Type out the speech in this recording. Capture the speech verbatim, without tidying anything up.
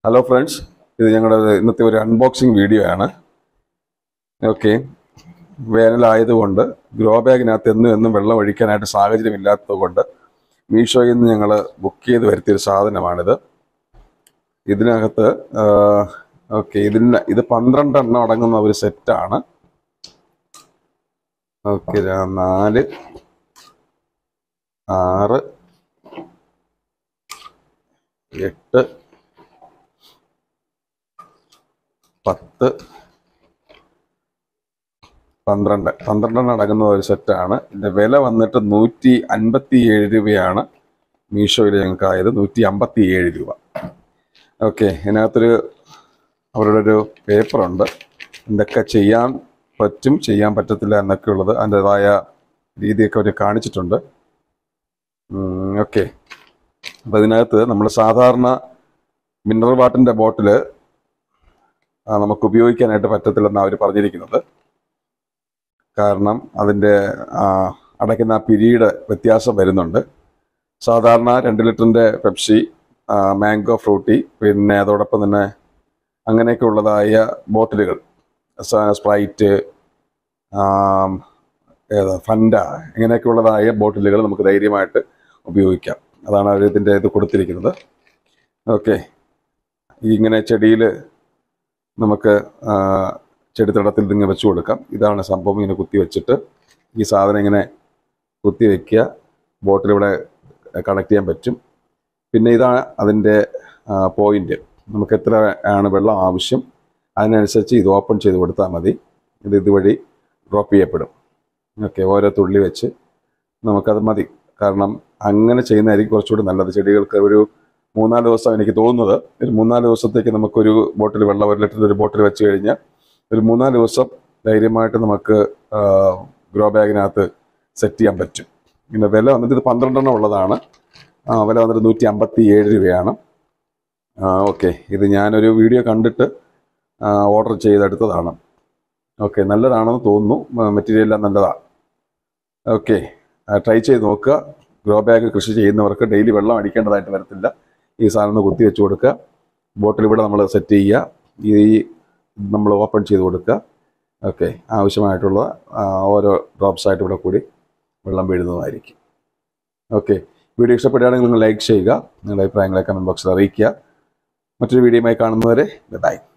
Hello friends, ഇത് ഞങ്ങളുടെ ഇന്നത്തെ ഒരു അൺബോക്സിങ് വീഡിയോ ആണ്. ഓക്കെ, വേനലായതുകൊണ്ട് ഗ്രോ ബാഗിനകത്ത് എന്നും എന്നും വെള്ളം ഒഴിക്കാനായിട്ട് സാഹചര്യം ഇല്ലാത്തത് കൊണ്ട് മീഷോയിൽ നിന്ന് ഞങ്ങൾ ബുക്ക് ചെയ്ത് വരുത്തിയൊരു സാധനമാണിത്. ഇതിനകത്ത് ഓക്കെ ഇതിന് ഇത് പന്ത്രണ്ട് എണ്ണം അടങ്ങുന്ന ഒരു സെറ്റാണ്. ഓക്കെ, നാല് ആറ് എട്ട് പത്ത് പന്ത്രണ്ട് പന്ത്രണ്ടെണ്ണം അടങ്ങുന്ന ഒരു സെറ്റാണ്. ഇതിൻ്റെ വില വന്നിട്ട് നൂറ്റി അൻപത്തി ഏഴ് രൂപയാണ് മീഷോയിൽ ഞങ്ങൾക്കായത്. നൂറ്റി അമ്പത്തി ഏഴ് രൂപ. ഓക്കെ, ഇതിനകത്തൊരു അവരുടെ ഒരു പേപ്പറുണ്ട്. എന്തൊക്കെ ചെയ്യാൻ പറ്റും ചെയ്യാൻ പറ്റത്തില്ല എന്നൊക്കെ ഉള്ളത് അതിൻ്റെതായ രീതിയൊക്കെ അവർ കാണിച്ചിട്ടുണ്ട്. ഓക്കെ, അപ്പം ഇതിനകത്ത് നമ്മൾ സാധാരണ മിനറൽ വാട്ടറിൻ്റെ ബോട്ടിൽ നമുക്ക് ഉപയോഗിക്കാനായിട്ട് പറ്റത്തില്ലെന്നാണ് അവർ പറഞ്ഞിരിക്കുന്നത്. കാരണം അതിൻ്റെ അടയ്ക്കുന്ന ആ പിരീഡ് വ്യത്യാസം വരുന്നുണ്ട്. സാധാരണ രണ്ട് ലിറ്ററിൻ്റെ പെപ്സി, മാംഗോ ഫ്രൂട്ടി, പിന്നെ അതോടൊപ്പം തന്നെ അങ്ങനെയൊക്കെ ഉള്ളതായ ബോട്ടിലുകൾ, സ്പ്രൈറ്റ്, ഏതാ ഫണ്ട, ഇങ്ങനെയൊക്കെ ഉള്ളതായ ബോട്ടിലുകൾ നമുക്ക് ധൈര്യമായിട്ട് ഉപയോഗിക്കാം. അതാണ് അവർ ഇതിൻ്റെ ഇത് കൊടുത്തിരിക്കുന്നത്. ഓക്കെ, ഇങ്ങനെ ചെടിയിൽ നമുക്ക് ചെടിത്തടത്തിൽ ഇതിങ്ങനെ വെച്ച് കൊടുക്കാം. ഇതാണ് സംഭവം. ഇങ്ങനെ കുത്തി വെച്ചിട്ട് ഈ സാധനം ഇങ്ങനെ കുത്തി വയ്ക്കുക, ബോട്ടിലിവിടെ കണക്ട് ചെയ്യാൻ പറ്റും. പിന്നെ ഇതാണ് അതിൻ്റെ പോയിൻ്റ്. നമുക്ക് എത്ര ആണ് വെള്ളം ആവശ്യം അതിനനുസരിച്ച് ഇത് ഓപ്പൺ ചെയ്ത് കൊടുത്താൽ മതി. ഇത് ഇതുവഴി ഡ്രോപ്പ് ചെയ്യപ്പെടും. ഓക്കെ, ഓരോ തുള്ളി വെച്ച് നമുക്കത് മതി. കാരണം അങ്ങനെ ചെയ്യുന്നതായിരിക്കും കുറച്ചുകൂടി നല്ലത്. ചെടികൾക്ക് ഒരു മൂന്നാല് ദിവസം, എനിക്ക് തോന്നുന്നത് ഒരു മൂന്നാല് ദിവസത്തേക്ക് നമുക്കൊരു ബോട്ടിൽ വെള്ളം, ഒരു ലിറ്ററിൻ്റെ ഒരു ബോട്ടിൽ വെച്ച് കഴിഞ്ഞാൽ ഒരു മൂന്നാല് ദിവസം ധൈര്യമായിട്ട് നമുക്ക് ഗ്രോ ബാഗിനകത്ത് സെറ്റ് ചെയ്യാൻ പറ്റും. പിന്നെ വില വന്നിട്ട് ഇത് പന്ത്രണ്ടെണ്ണം ഉള്ളതാണ്. വില വന്നിട്ട് നൂറ്റി അമ്പത്തി ഏഴ് രൂപയാണ്. ഓക്കെ, ഇത് ഞാനൊരു വീഡിയോ കണ്ടിട്ട് ഓർഡർ ചെയ്തെടുത്തതാണ്. ഓക്കെ, നല്ലതാണെന്ന് തോന്നുന്നു. മെറ്റീരിയൽ എല്ലാം നല്ലതാണ്. ഓക്കെ, ട്രൈ ചെയ്ത് നോക്കുക. ഗ്രോ ബാഗ് കൃഷി ചെയ്യുന്നവർക്ക് ഡെയിലി വെള്ളം അടിക്കേണ്ടതായിട്ട് വരത്തില്ല. ഈ സാധനം കുത്തി വെച്ച് കൊടുക്കുക, ബോട്ടിൽ ഇവിടെ നമ്മൾ സെറ്റ് ചെയ്യുക, ഈ നമ്മൾ ഓപ്പൺ ചെയ്ത് കൊടുക്കുക. ഓക്കെ, ആവശ്യമായിട്ടുള്ള ഓരോ ഡ്രോപ്സായിട്ട് ഇവിടെ കൂടി വെള്ളം വീഴുന്നതായിരിക്കും. ഓക്കെ, വീഡിയോ ഇഷ്ടപ്പെടുകയാണെങ്കിൽ നിങ്ങൾ ലൈക്ക് ചെയ്യുക, നിങ്ങളുടെ അഭിപ്രായങ്ങളെ കമൻറ്റ് ബോക്സിൽ അറിയിക്കുക. മറ്റൊരു വീഡിയോയുമായി കാണുന്നവരെ ബൈ.